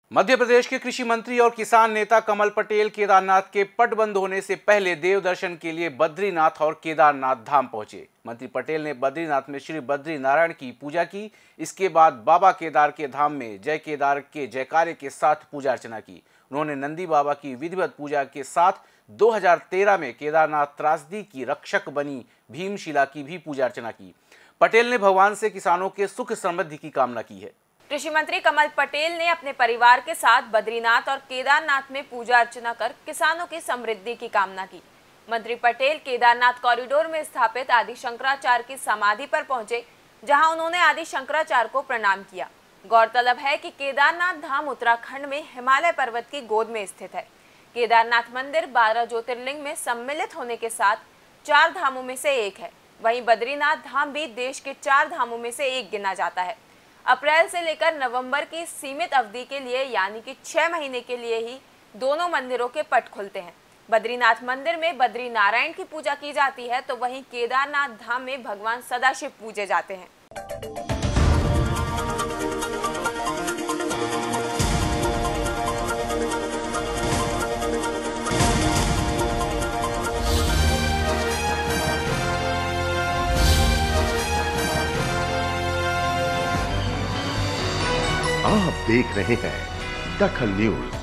मध्य प्रदेश के कृषि मंत्री और किसान नेता कमल पटेल केदारनाथ के पट बंद होने से पहले देव दर्शन के लिए बद्रीनाथ और केदारनाथ धाम पहुंचे। मंत्री पटेल ने बद्रीनाथ में श्री बद्री नारायण की पूजा की। इसके बाद बाबा केदार के धाम में जय केदार के जयकारे के साथ पूजा अर्चना की। उन्होंने नंदी बाबा की विधिवत पूजा के साथ 2013 में केदारनाथ त्रासदी की रक्षक बनी भीमशिला की भी पूजा अर्चना की। पटेल ने भगवान से किसानों के सुख समृद्धि की कामना की है। कृषि मंत्री कमल पटेल ने अपने परिवार के साथ बद्रीनाथ और केदारनाथ में पूजा अर्चना कर किसानों की समृद्धि की कामना की। मंत्री पटेल केदारनाथ कॉरिडोर में स्थापित आदि शंकराचार्य की समाधि पर पहुंचे, जहां उन्होंने आदि शंकराचार्य को प्रणाम किया। गौरतलब है कि केदारनाथ धाम उत्तराखंड में हिमालय पर्वत की गोद में स्थित है। केदारनाथ मंदिर 12 ज्योतिर्लिंग में सम्मिलित होने के साथ 4 धामों में से एक है। वहीं बद्रीनाथ धाम भी देश के 4 धामों में से एक गिना जाता है। अप्रैल से लेकर नवंबर की सीमित अवधि के लिए यानी कि 6 महीने के लिए ही दोनों मंदिरों के पट खुलते हैं। बद्रीनाथ मंदिर में बद्री नारायण की पूजा की जाती है, तो वहीं केदारनाथ धाम में भगवान सदाशिव पूजे जाते हैं। आप देख रहे हैं दखल न्यूज।